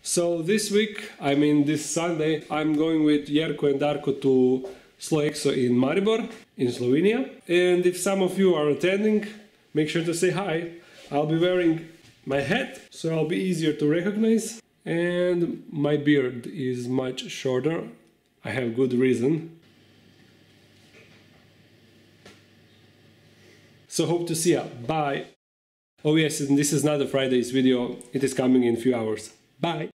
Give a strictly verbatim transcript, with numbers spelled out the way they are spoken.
So this week, I mean this Sunday, I'm going with Jerko and Darko to S L O EXO in Maribor, in Slovenia. And if some of you are attending, make sure to say hi. I'll be wearing my hat, so I'll be easier to recognize. And my beard is much shorter. I have good reason. So hope to see ya. Bye. Oh yes, and this is not a Friday's video. It is coming in a few hours. Bye.